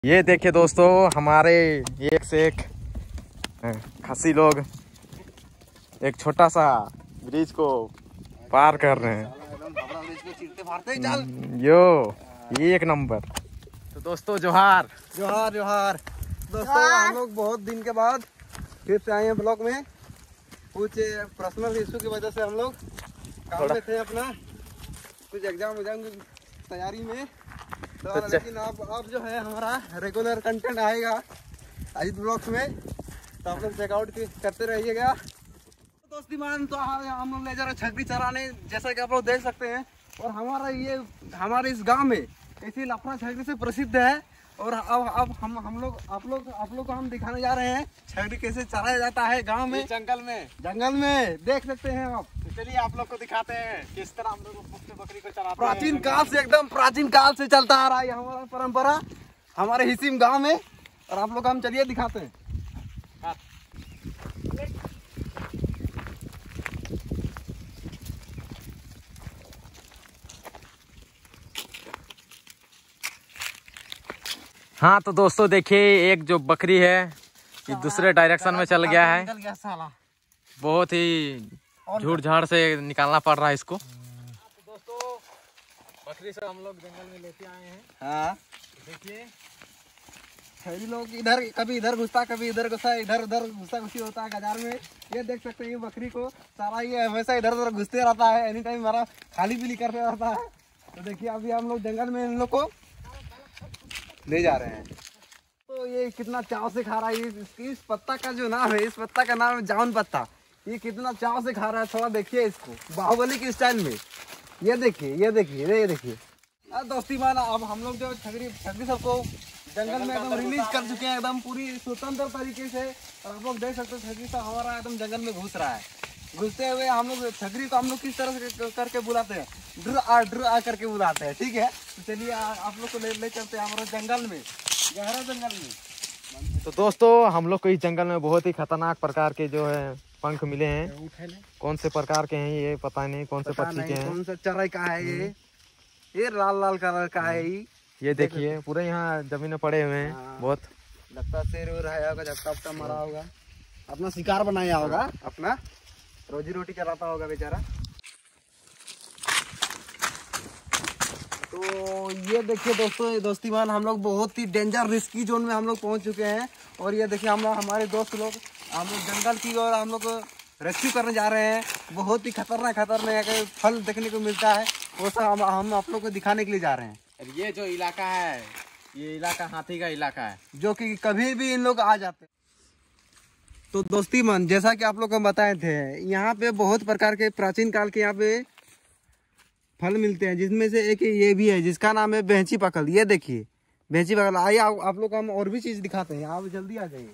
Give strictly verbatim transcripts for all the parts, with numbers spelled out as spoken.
ये देखिए दोस्तों, हमारे एक से एक खसी लोग एक छोटा सा ब्रिज को पार कर रहे हैं। यो ये एक नंबर। तो दोस्तों जोहार जोहार जोहार दोस्तों, हम लोग बहुत दिन के बाद फिर से आए हैं ब्लॉग में। कुछ पर्सनल इशू की वजह से हम लोग काम में थे, अपना कुछ एग्जाम एग्जाम की तैयारी में। तो लेकिन अब अब जो है हमारा रेगुलर कंटेंट आएगा अजीत ब्लॉग्स में, तो आप लोग चेकआउट करते रहिएगा। तो दोस्ती मान तो हम लोग ले जा रहे छकरी चराने, जैसा कि आप लोग देख सकते हैं। और हमारा ये हमारे इस गांव में इसी लफड़ा छकरी से प्रसिद्ध है। और अब अब हम हम लोग आप लोग आप लोग को हम दिखाने जा रहे हैं छकरी कैसे चराया जाता है गांव में, जंगल में जंगल में देख सकते हैं आप। चलिए आप लोग को दिखाते हैं किस तरह हम लोग बकरी को चलाते हैं। प्राचीन काल से एकदम प्राचीन काल से चलता आ रहा है हमारा परंपरा हमारे हिसीम गांव में। और आप लोग हम चलिए दिखाते हैं। हाँ तो दोस्तों देखिए, एक जो बकरी है ये दूसरे डायरेक्शन में चल गया है। गया साला। बहुत ही झूठ झाड़ से निकालना पड़ रहा है इसको। तो दोस्तों बकरी से हम लोग जंगल में लेते आए हैं। हाँ देखिए छेरी लोग इधर कभी इधर घुसता कभी इधर घुसा, इधर उधर घुसा घुसी होता है बाजार में। ये देख सकते हैं बकरी को सारा ये हमेशा इधर उधर घुसते रहता है, एनी टाइम हमारा खाली पीली करते रहता है। तो देखिए अभी हम लोग जंगल में इन लोग को ले जा रहे हैं। तो ये कितना चाव से खा रहा है। इस, इस पत्ता का जो नाम है, इस पत्ता का नाम है जामुन पत्ता। ये कितना चाव से खा रहा है, थोड़ा देखिए इसको बाहुबली के स्टाइल में। ये देखिए ये देखिए ये देखिए दोस्ती माना। अब हम लोग जो छकरी छकरी सबको जंगल में एकदम रिलीज कर चुके हैं, एकदम पूरी स्वतंत्र तरीके से। और आप लोग देख सकते हैं छकरी सब हमारा एकदम जंगल में घुस रहा है। घुसते हुए हम लोग छकरी को हम लोग किस तरह से करके बुलाते हैं, ड्र आ ड्र आ करके बुलाते हैं। ठीक है, तो चलिए आप लोग को ले ले चलते हैं हमारे जंगल में, गहरा जंगल में। तो दोस्तों हम लोग को इस जंगल में बहुत ही खतरनाक प्रकार के जो है पंख मिले हैं। कौन से प्रकार के हैं ये पता नहीं, कौन से पक्षी के हैं, कौन सा चराई का है ये ये लाल लाल कलर का है। ये देखिए पूरे यहाँ जमीन में पड़े हुए हैं। बहुत लगता शेर उर है होगा, झपटा उपटा मरा होगा, अपना शिकार बनाया होगा, अपना रोजी रोटी चलाता होगा बेचारा। तो ये देखिए दोस्तों दोस्तीमान, हम लोग बहुत ही डेंजर रिस्की जोन में हम लोग पहुंच चुके हैं। और ये देखिए हम लोग हमारे दोस्त लोग हम लोग जंगल की और हम लोग रेस्क्यू करने जा रहे हैं। बहुत ही खतरनाक खतरनाक फल देखने को मिलता है, वो सब हम, हम आप लोग को दिखाने के लिए जा रहे हैं। ये जो इलाका है, ये इलाका हाथी का इलाका है, जो कि कभी भी इन लोग आ जाते हैं। तो दोस्ती मन, जैसा कि आप लोग को बताए थे, यहाँ पे बहुत प्रकार के प्राचीन काल के यहाँ पे फल मिलते हैं, जिसमें से एक ये भी है जिसका नाम है बेंची पकल। ये देखिए बेंची पकल। आइए आप, आप लोग को हम और भी चीज दिखाते हैं, आप जल्दी आ जाइए।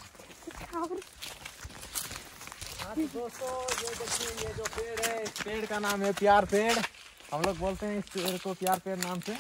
दोस्तों ये देखिए, ये जो पेड़ है, इस पेड़ का नाम है प्यार पेड़। हम लोग बोलते हैं इस पेड़ को प्यार पेड़ नाम से।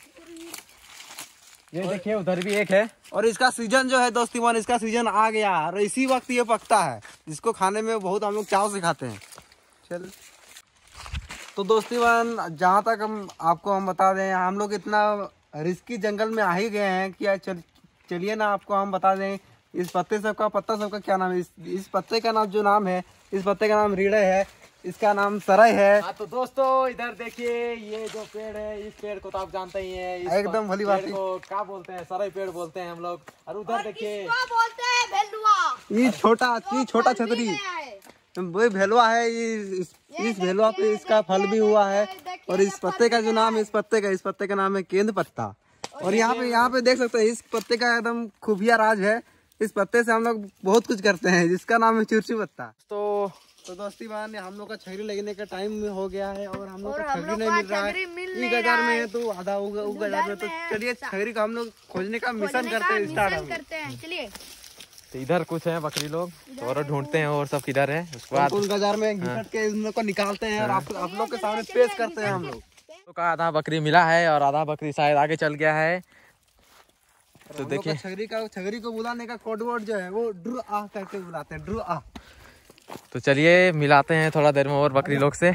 ये देखिए उधर भी एक है। और इसका सीजन जो है दोस्तीमान, इसका सीजन आ गया और इसी वक्त ये पकता है, जिसको खाने में बहुत हम लोग चाव से खाते हैं। चल तो दोस्तीमान, जहाँ तक हम आपको हम बता दें, हम लोग इतना रिस्की जंगल में आ ही गए हैं कि चल चलिए ना आपको हम बता दें इस पत्ते सबका पत्ता सबका क्या नाम है। इस, इस पत्ते का नाम जो नाम है, इस पत्ते का नाम रीड़े है, इसका नाम सरई है। हाँ तो दोस्तों इधर देखिए, ये जो पेड़ है, इस पेड़ को तो आप जानते ही हैं, एकदम भली बात को क्या बोलते हैं, सरई पेड़ बोलते हैं हम लोग। और उधर देखिए बोलते हैं भेलुआ। ये छोटा ये छोटा छतरी वो भेलुआ है। इस, इस भेलुआ पे इसका फल भी हुआ है। और इस पत्ते का जो नाम है, इस पत्ते का इस पत्ते का नाम है केंद पत्ता। और यहाँ पे यहाँ पे देख सकते हैं, इस पत्ते का एकदम खुफिया राज है। इस पत्ते से हम लोग बहुत कुछ करते हैं, जिसका नाम है चुरचू पत्ता। तो तो दोस्ती मान, हम लोग का छगरी लगने का टाइम हो गया है और हम लोग का छगरी नहीं मिल रहा है। ई बाजार में है तो आधा होगा उस बाजार में। तो चलिए छगरी का हम लोग खोजने का मिशन करते हैं, स्टार्ट करते हैं। चलिए तो इधर कुछ है बकरी लोग, तो और ढूंढते हैं और सब किधर है। उसके बाद बाजार में घिसट के इन लोग को निकालते हैं और आप आप लोग के सामने पेश करते हैं हम लोग। तो का आधा बकरी मिला है और आधा बकरी शायद आगे चल गया है। तो देखिए छगरी का छगरी को बुलाने का कोड वर्ड जो है वो ड्रू आ करके बुलाते हैं, ड्रू आ। तो चलिए मिलाते हैं थोड़ा देर में और बकरी लोग से।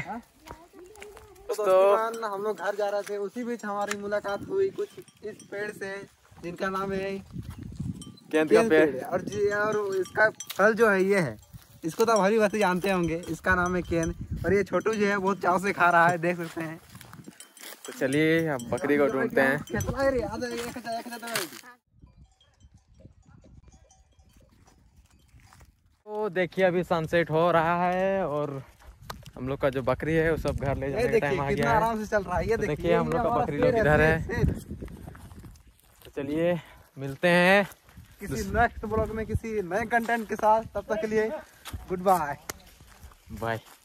तो हम लोग घर जा रहे थे, उसी बीच हमारी मुलाकात हुई कुछ इस पेड़ से जिनका नाम है केंद का केंद पेड़। पेड़। और जी और इसका फल जो है ये है, इसको तो भली भांति जानते होंगे, इसका नाम है केंद। और ये छोटू जो है बहुत चाव से खा रहा है, देख सकते हैं। तो चलिए अब बकरी को ढूंढते हैं। तो देखिए अभी सनसेट हो रहा है और हम लोग का जो बकरी है वो सब घर ले जाने का टाइम आ गया है। आराम से चल रहा है ये तो देखिए। देखिए हम लोग का बकरी लोग इधर है। तो चलिए मिलते हैं किसी नेक्स्ट ब्लॉग में किसी नए कंटेंट के साथ। तब तक के लिए गुड बाय। बाय।